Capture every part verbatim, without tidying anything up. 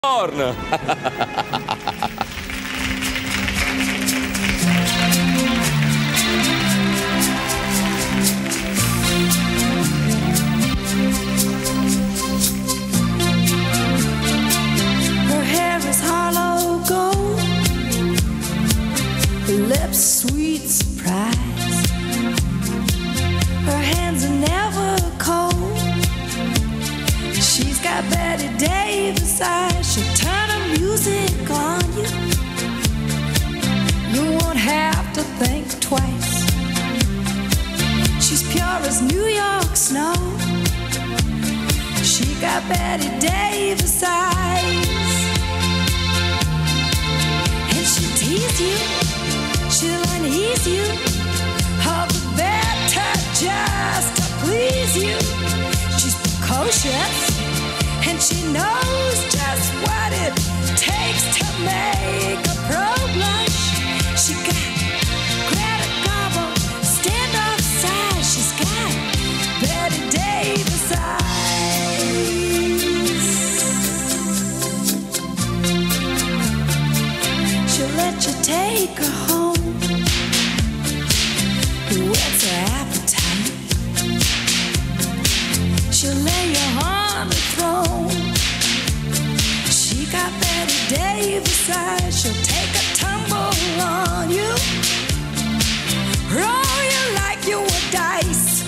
Born. Her hair is hollow gold, her lips sweet surprise. Her hands are never cold. She's got Betty Davis eyes. She'll turn her music on you. You won't have to think twice. She's pure as New York snow. She got Betty Davis eyes. And she'll tease you, she'll unease you, all the better just to please you. She's precocious, and she knows just what it takes to make a pro blush. She got Greta Garbo, standoff size. She's got Betty Davis eyes. She'll let you take her home, whets her appetite. She'll lay you on the throne. She got Betty Davis eyes. She'll take a tumble on you, roll you like you were dice,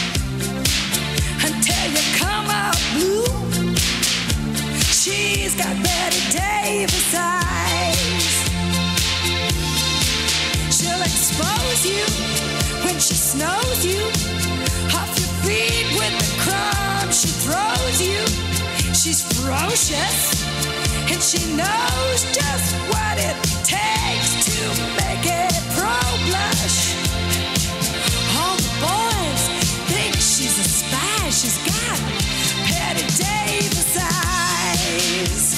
until you come out blue. She's got Betty Davis eyes. She'll expose you when she snows you, off your feet with the crumbs she throws you. She's ferocious, and she knows just what it takes to make it pro blush. All the boys think she's a spy. She's got Betty Davis eyes.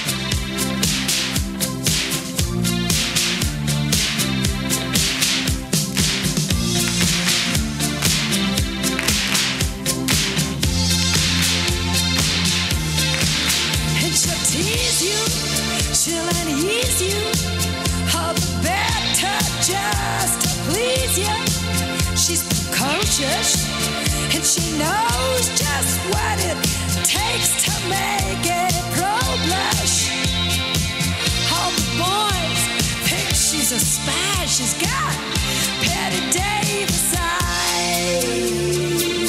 She'll tease you, she'll unease you, all the better just to please you. She's precocious, and she knows just what it takes to make it pro blush. All the boys think she's a spy. She's got Betty Davis eyes.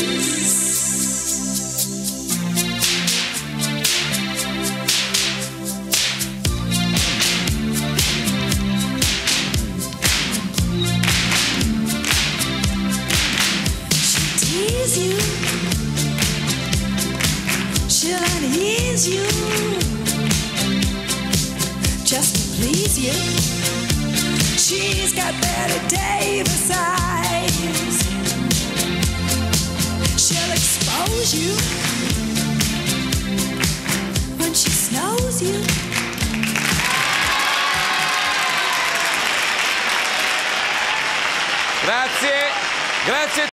You, she'll unease you, just to please you. She's got Betty Davis eyes. She'll expose you when she snows you. Grazie, grazie.